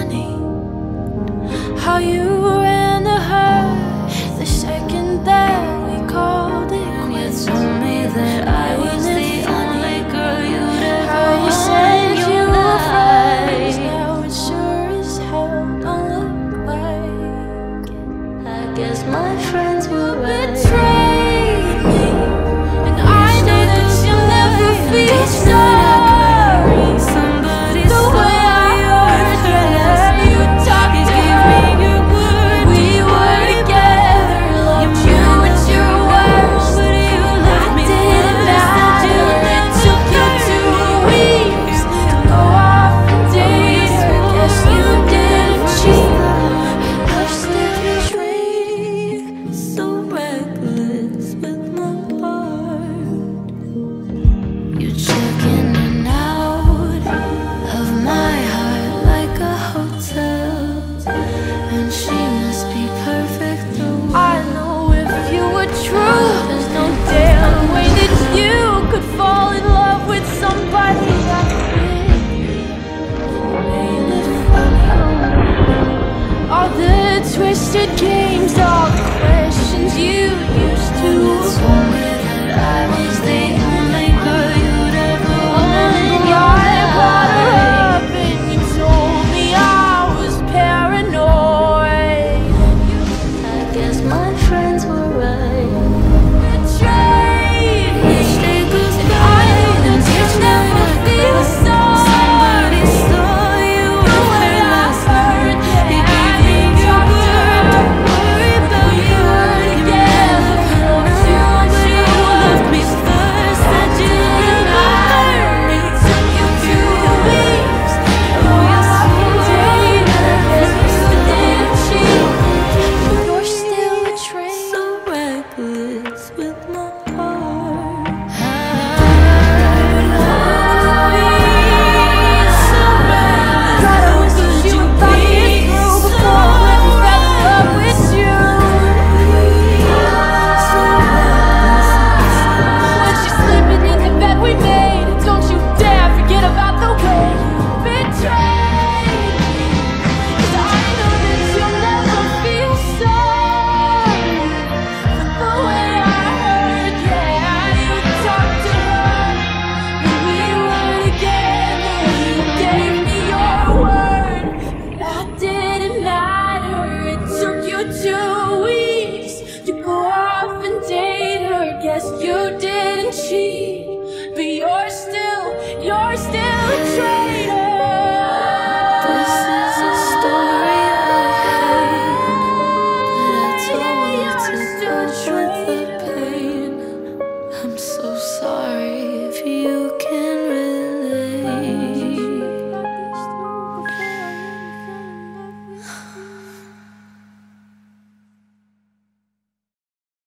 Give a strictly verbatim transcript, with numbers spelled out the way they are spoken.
funny how you ran to her the second that we called it quits. You told me that I was the only girl you'd ever want. You said you were friends, now it sure as hell don't look like it. I guess my friends will betray me, and I know that you'll never feel sorry. Somebody's the way I hurt her. You talked to me, your word. We were together, loved you at your worst, but you left me. Didn't matter. It took you two weeks to go off and date her. Guess you didn't cheat. Lost every trade, so reckless with my heart. You check in and out of my heart like a hotel, and she must be perfect though. I know if you were true, there's no damn way that you could fall in love with somebody like me. Ain't it funny? All the twisted games